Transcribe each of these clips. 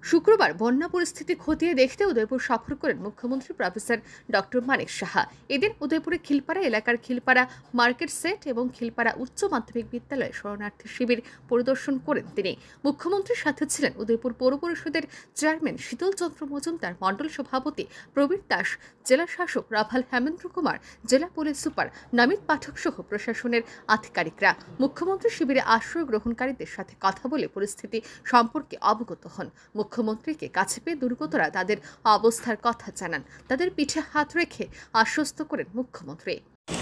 শুক্রবার বন্যা পরিস্থিতি খতিয়ে দেখতে উদয়পুর সফর করেন মুখ্যমন্ত্রী প্রফেসর ডক্টর মানিক সাহা। এদিন উদয়পুরে খিলপাড়া এলাকার খিলপাড়া মার্কেট সেট এবং খিলপাড়া উচ্চ মাধ্যমিক বিদ্যালয়ে শরণার্থী শিবির পরিদর্শন করেন তিনি। মুখ্যমন্ত্রীর সাথে ছিলেন উদয়পুর পৌর পরিষদের চেয়ারম্যান শীতল চন্দ্র মজুমদার, মণ্ডল সভাপতি প্রবীর দাস, জেলা শাসক রাভাল হেমেন্দ্র কুমার, জেলা পুলিশ সুপার নামিত পাঠক সহ প্রশাসনের আধিকারিকরা। মুখ্যমন্ত্রী শিবিরে আশ্রয় গ্রহণকারীদের সাথে কথা বলে পরিস্থিতি সম্পর্কে অবগত হন। মুখ্যমন্ত্রীকে কাছে পেয়ে দুর্গতরা তাদের অবস্থার কথা জানান। তাদের পিঠে হাত রেখে আশ্বস্ত করেন মুখ্যমন্ত্রী।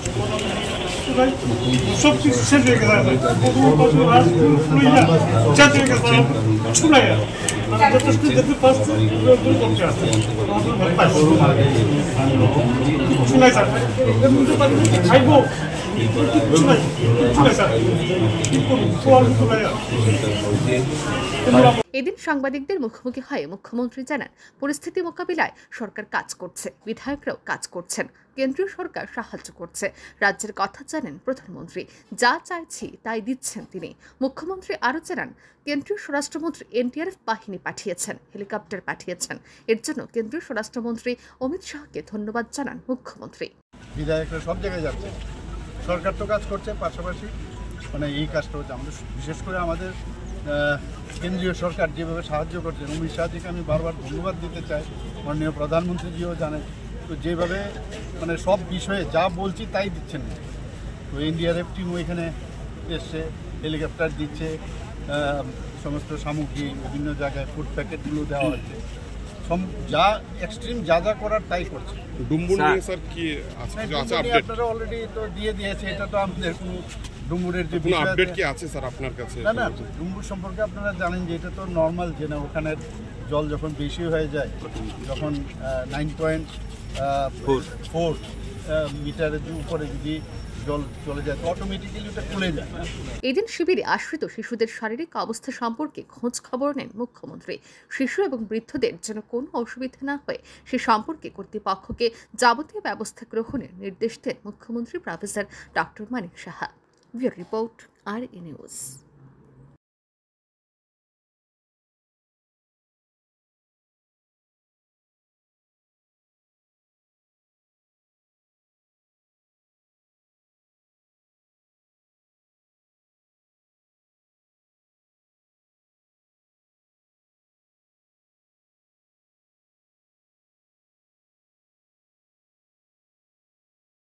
এদিন সাংবাদিকদের মুখোমুখি হয়ে মুখ্যমন্ত্রী জানান, পরিস্থিতি মোকাবিলায় সরকার কাজ করছে, বিধায়করাও কাজ করছেন, কেন্দ্রীয় সরকার সাহায্য করছে। রাজ্যের কথা জানেন প্রধানমন্ত্রী, যা চাইছি তাই দিচ্ছেন তিনি। মুখ্যমন্ত্রী আরও জানান, কেন্দ্রীয় স্বরাষ্ট্রমন্ত্রী এনডিআরএফ বাহিনী পাঠিয়েছেন, হেলিকপ্টার পাঠিয়েছেন। এর জন্য কেন্দ্রীয় স্বরাষ্ট্রমন্ত্রী অমিত শাহকে ধন্যবাদ জানান মুখ্যমন্ত্রী। বিধায়করা সব জায়গায় যাচ্ছে, সরকার তো কাজ করছে, পাশাপাশি এই কাজটা হচ্ছে আমাদের, বিশেষ করে আমাদের কেন্দ্রীয় সরকার যেভাবে সাহায্য করছেন। অমিত শাহজিকে আমি বারবার ধন্যবাদ দিতে চাই, মাননীয় প্রধানমন্ত্রীজিও জানেন তো, যেভাবে সব বিষয়ে যা বলছি তাই দিচ্ছেন। তো এনডিআরএফ টিমও এখানে এসছে, হেলিকপ্টার দিচ্ছে, সমস্ত সামগ্রী বিভিন্ন জায়গায় ফুড প্যাকেটগুলো দেওয়া হচ্ছে, যা এক্সট্রিম যা যা করার তাই করছে। আপনারা অলরেডি তো দিয়ে দিয়েছে, এটা তো আমাদের কোনো ডুম্বুরের যে আপডেট কি আছে স্যার আপনার কাছে? না, ডুম্বুর সম্পর্কে আপনারা জানেন যে এটা তো নর্মাল, যে না ওখানের জল যখন বেশি হয়ে যায়, যখন 9.4 মিটারের উপরে যদি জল চলে যায় তো অটোমেটিক্যালি ওটা খুলে যায়। এদিন শিবিরে আশ্রিত শিশুদের শারীরিক অবস্থা সম্পর্কে খোঁজ খবর নেন মুখ্যমন্ত্রী। শিশু এবং বৃদ্ধদের যেন কোনো অসুবিধা না হয় সে সম্পর্কে কর্তৃপক্ষকে যাবতীয় ব্যবস্থা গ্রহণের নির্দেশ দেন মুখ্যমন্ত্রী professor doctor Manik Saha. Bureau report, RE news.